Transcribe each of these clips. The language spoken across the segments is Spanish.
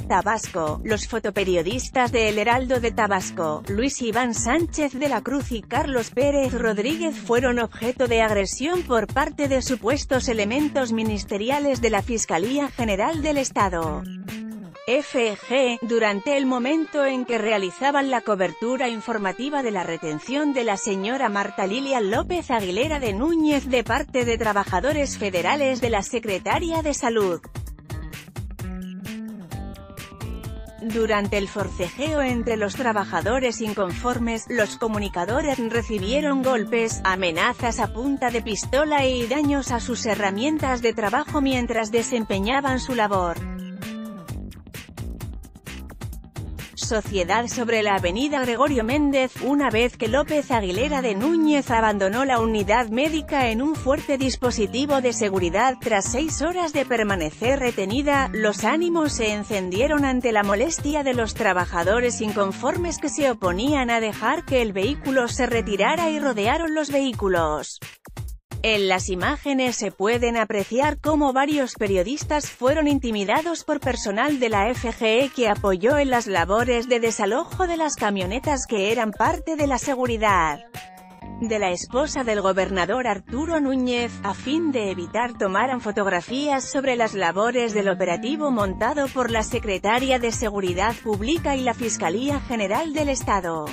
Tabasco. Los fotoperiodistas de El Heraldo de Tabasco, Luis Iván Sánchez de la Cruz y Carlos Pérez Rodríguez, fueron objeto de agresión por parte de supuestos elementos ministeriales de la Fiscalía General del Estado, FG, durante el momento en que realizaban la cobertura informativa de la retención de la señora Marta Lilia López Aguilera de Núñez de parte de trabajadores federales de la Secretaría de Salud. Durante el forcejeo entre los trabajadores inconformes, los comunicadores recibieron golpes, amenazas a punta de pistola y daños a sus herramientas de trabajo mientras desempeñaban su labor. Sociedad sobre la avenida Gregorio Méndez. Una vez que López Aguilera de Núñez abandonó la unidad médica en un fuerte dispositivo de seguridad tras 6 horas de permanecer retenida, los ánimos se encendieron ante la molestia de los trabajadores inconformes que se oponían a dejar que el vehículo se retirara y rodearon los vehículos. En las imágenes se pueden apreciar cómo varios periodistas fueron intimidados por personal de la FGE que apoyó en las labores de desalojo de las camionetas que eran parte de la seguridad de la esposa del gobernador Arturo Núñez, a fin de evitar tomaran fotografías sobre las labores del operativo montado por la Secretaría de Seguridad Pública y la Fiscalía General del Estado.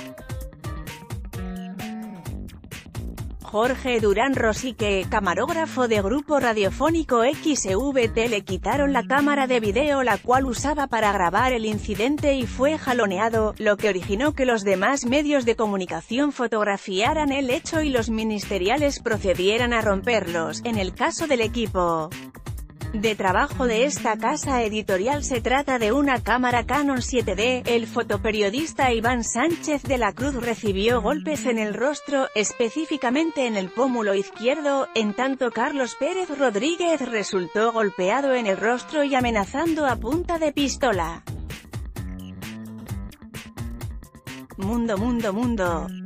Jorge Durán Rosique, camarógrafo de Grupo Radiofónico XVT, le quitaron la cámara de video la cual usaba para grabar el incidente y fue jaloneado, lo que originó que los demás medios de comunicación fotografiaran el hecho y los ministeriales procedieran a romperlos. En el caso del equipo de trabajo de esta casa editorial se trata de una cámara Canon 7D. El fotoperiodista Iván Sánchez de la Cruz recibió golpes en el rostro, específicamente en el pómulo izquierdo, en tanto Carlos Pérez Rodríguez resultó golpeado en el rostro y amenazando a punta de pistola. Mundo.